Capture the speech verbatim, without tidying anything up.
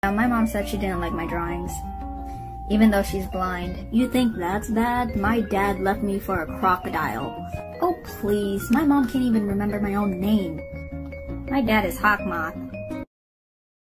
My mom said she didn't like my drawings, even though she's blind. You think that's bad? My dad left me for a crocodile. Oh please, my mom can't even remember my own name. My dad is Hawkmoth.